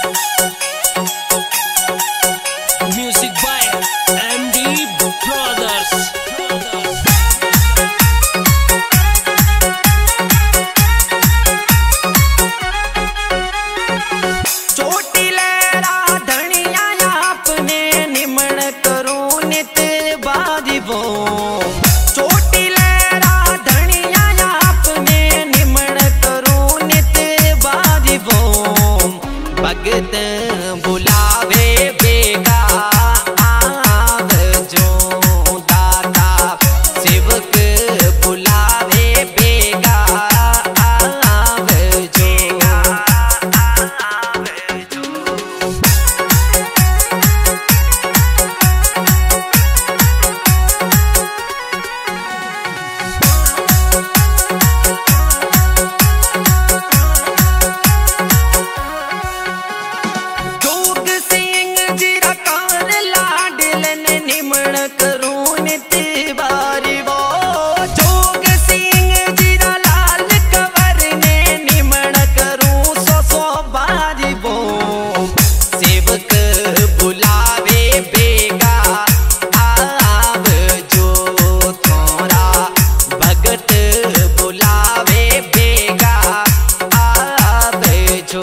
Music by MD Brothers. चोटी लहरा धनिया आपने निमण करूं नित बारी वो। चोटी लहरा धनिया आपने निमण करूं नित बारी वो। भगत बुलावे बेगा आव जो दाता सेवक बुलावे बेगा आव जो। करूं नित बारी वो। जोग सिंह जीरा लाल कंवर ने निमण करूं सो सो बारी वो। सेवक बुलावे बेगा आव जो थोड़ा। भगत बुलावे बेगा आव जो।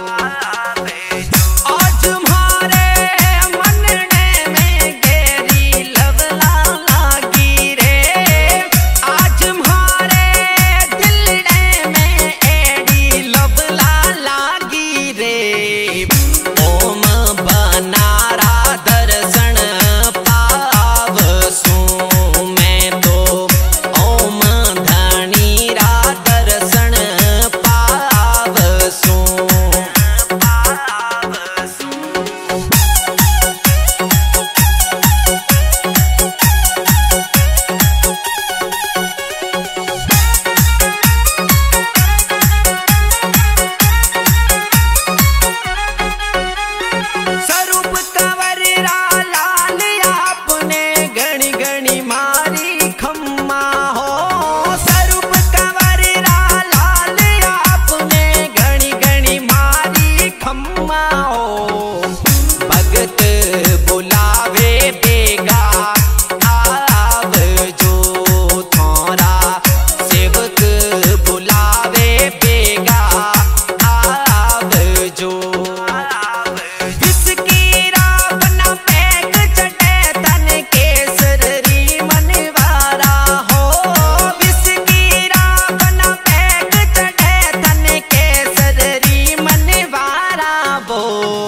भगत बुलावे बेगा आव जो थोड़ा। सेवक बुलावे बेगा आव जो। जिसकी रावना पैक चढ़े तन केसरी मनवारा हो। जिसकी रावना पैक चढ़े तन केसरी मनवारा वो।